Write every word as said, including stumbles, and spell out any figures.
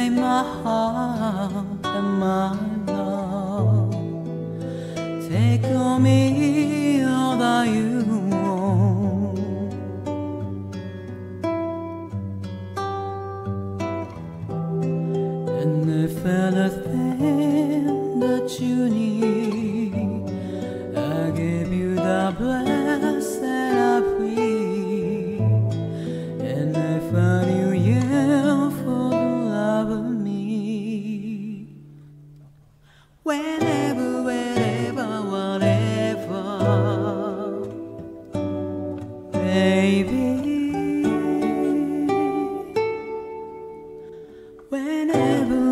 take my heart and my love. Take on me all that you want. And if anything that you need, I give you the blessed I pray. And if I knew you for the love of me, whenever, wherever, whatever, baby, whenever.